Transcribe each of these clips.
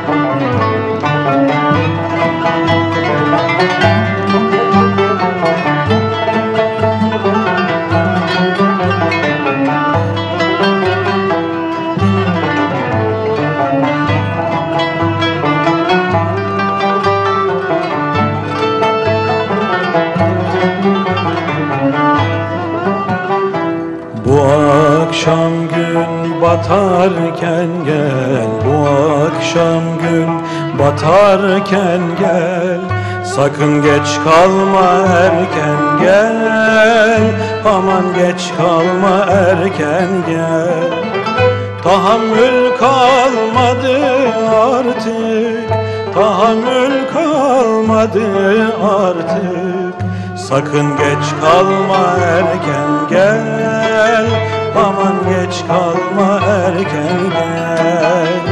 Bu akşam gün batarken gel, bu akşam gün batarken gel. Sakın geç kalma, erken gel, aman geç kalma, erken gel. Tahammül kalmadı artık, tahammül kalmadı artık. Sakın geç kalma, erken gel, aman geç kalma, erken gel.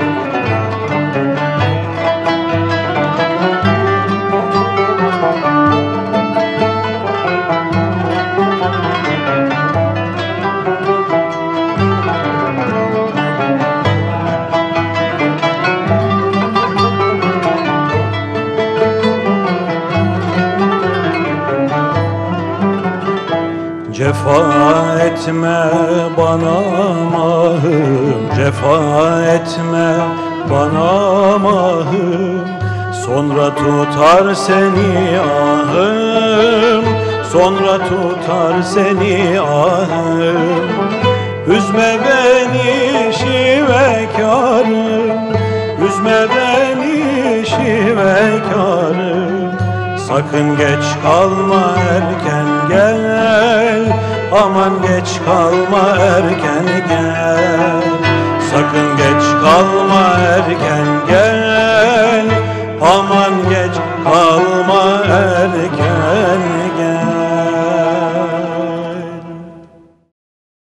Cefa etme bana mahım, cefa etme bana mahım. Sonra tutar seni ahım, sonra tutar seni ahım. Üzme beni şivekarım, üzme beni şivekarım. Sakın geç kalma, erken gel, aman geç kalma, erken gel. Sakın geç kalma, erken gel, aman geç kalma, erken